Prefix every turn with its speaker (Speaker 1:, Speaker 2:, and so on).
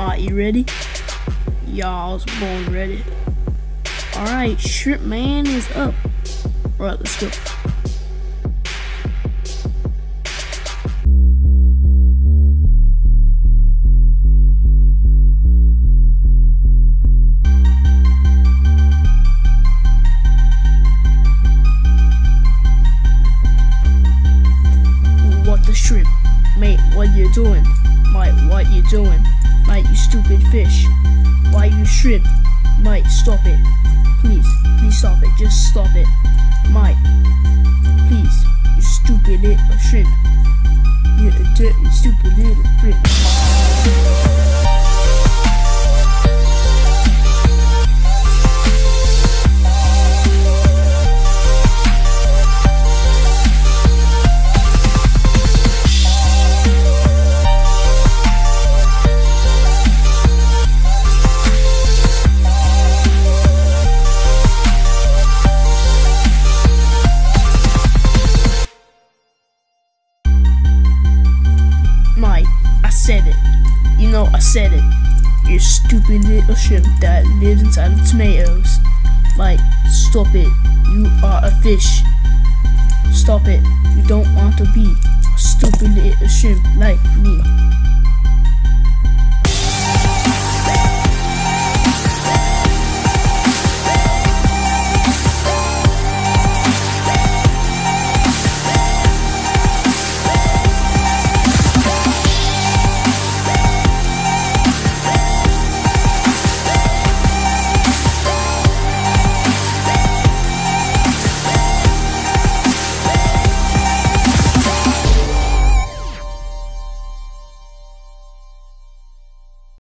Speaker 1: Are you ready? Yeah, I was born ready. Alright, Shrimp Man is up. Alright, let's go. What the shrimp? Mate, what you doing? Mate, what you doing? Mate, you stupid fish. Why you shrimp? Mate, stop it. Please stop it. Just stop it. Mate, please, you stupid little shrimp. You're a dirty, stupid little shrimp. Mate, I said it. You know I said it. You stupid little shrimp that lives inside of tomatoes. Mate, stop it. You are a fish. Stop it. You don't want to be a stupid little shrimp like me.